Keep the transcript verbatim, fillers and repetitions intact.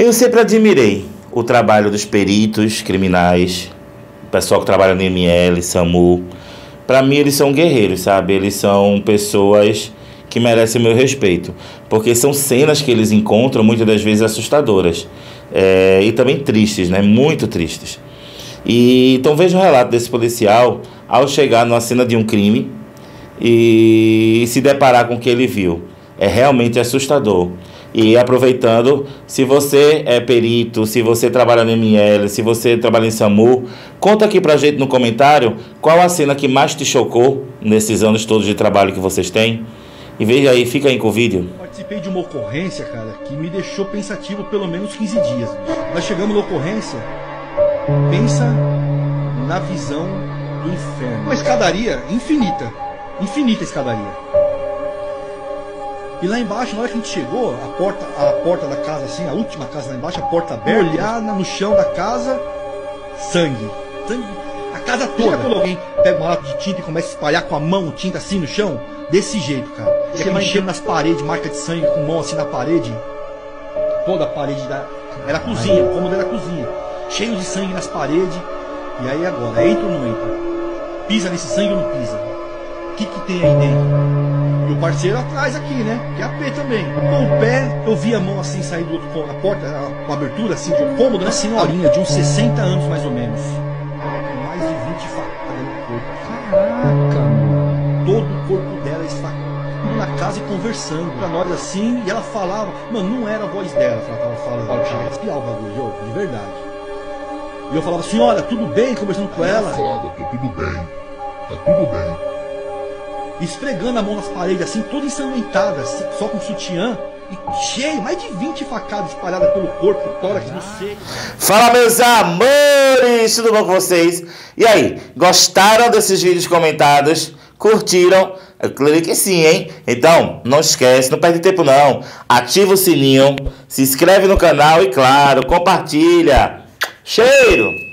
Eu sempre admirei o trabalho dos peritos criminais, o pessoal que trabalha no M L, SAMU. Para mim, eles são guerreiros, sabe? Eles são pessoas que merecem o meu respeito, porque são cenas que eles encontram muitas das vezes assustadoras, é, e também tristes, né? Muito tristes. E então veja o relato desse policial ao chegar numa cena de um crime e se deparar com o que ele viu. É realmente assustador. E aproveitando, se você é perito, se você trabalha no M L, se você trabalha em SAMU, conta aqui pra gente no comentário qual a cena que mais te chocou nesses anos todos de trabalho que vocês têm. E veja aí, fica aí com o vídeo. Participei de uma ocorrência, cara, que me deixou pensativo pelo menos quinze dias. Bicho. Nós chegamos na ocorrência, pensa na visão do inferno. Uma escadaria infinita, infinita escadaria. E lá embaixo, na hora que a gente chegou, a porta, a porta da casa, assim, a última casa lá embaixo, a porta aberta, olhar no chão da casa, sangue. Sangue. A casa toda. Quando alguém pega uma lata de tinta e começa a espalhar com a mão tinta assim no chão, desse jeito, cara. Você vai enchendo nas paredes, marca de sangue com mão assim na parede. Toda a parede da... Era a cozinha, o cômodo era a cozinha. Cheio de sangue nas paredes. E aí agora, entra ou não entra? Pisa nesse sangue ou não pisa? O que que tem aí dentro? E o parceiro atrás aqui, né? Que é a P também. Com o pé, eu vi a mão assim sair do outro cômodo, a porta, a, a abertura assim de um cômodo, uma senhorinha de uns sessenta anos mais ou menos. Com mais de vinte facadas no corpo. Caraca, mano. Todo o corpo dela esfacado na casa e conversando pra nós assim. E ela falava, mano, não era a voz dela que ela tava falando. Ela tinha que espiar o bagulho, de verdade. E eu falava, senhora, tudo bem? Conversando com ela. Ela falava, tá tudo bem, tá tudo bem. Esfregando a mão nas paredes, assim, toda ensanguentada, só com sutiã, e cheio, mais de vinte facadas espalhadas pelo corpo, tórax, no seio. Fala, meus amores, tudo bom com vocês? E aí, gostaram desses vídeos comentados? Curtiram? Eu creio que sim, hein? Então, não esquece, não perde tempo não. Ativa o sininho, se inscreve no canal e, claro, compartilha. Cheiro!